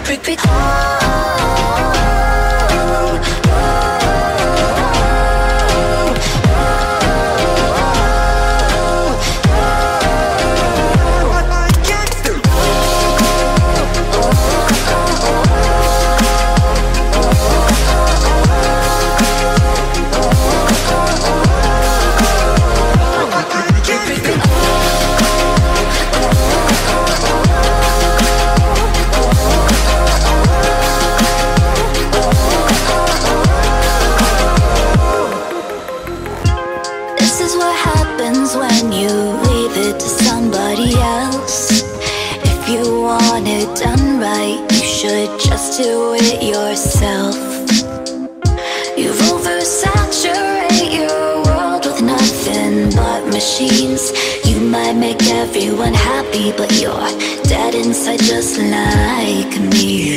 When you leave it to somebody else, if you want it done right, you should just do it yourself. You've oversaturated your world with nothing but machines. You might make everyone happy, but you're dead inside just like me.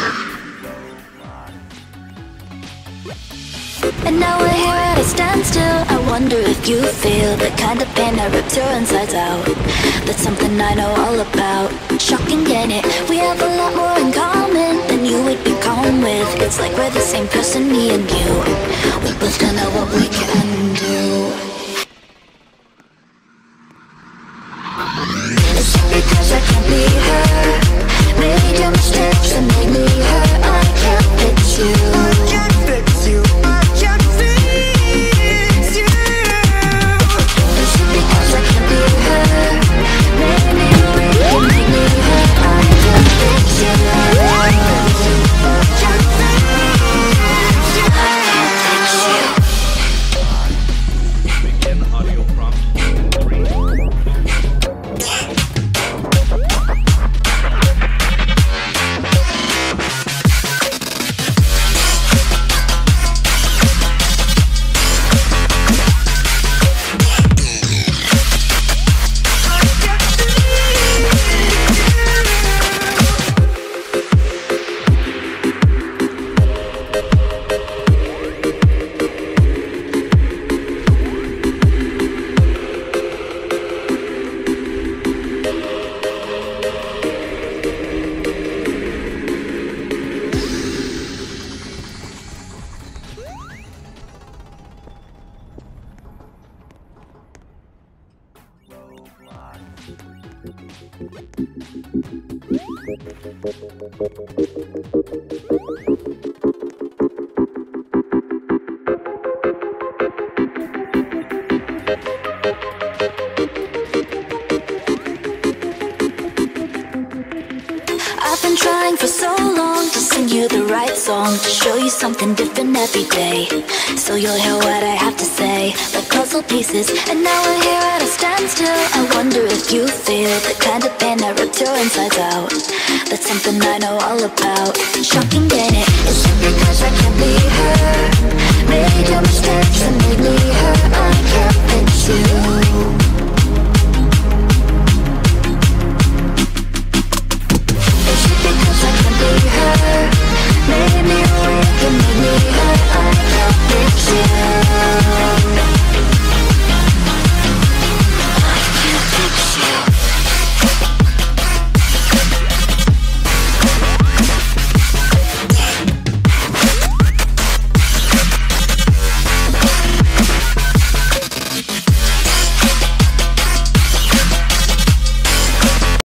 And now we're here at a standstill. I wonder if you feel the kind of pain that rips your insides out. That's something I know all about. Shocking, ain't it? We have a lot more in common than you would be calm with. It's like we're the same person, me and you. We both don't know what we can do. It's not because I can't be her. Made your mistakes and made me hurt. I can't fix you. I can't fix you. I've been trying for so long to sing you the right song, to show you something different every day, so you'll hear what I have to say, like puzzle pieces. And now we're here at a standstill. I wonder if you feel the kind of pain that rips your insides out. That's something I know all about. Shocking, ain't it? It's not because I can't be her. Made your mistakes and made me hurt. I can't fix you.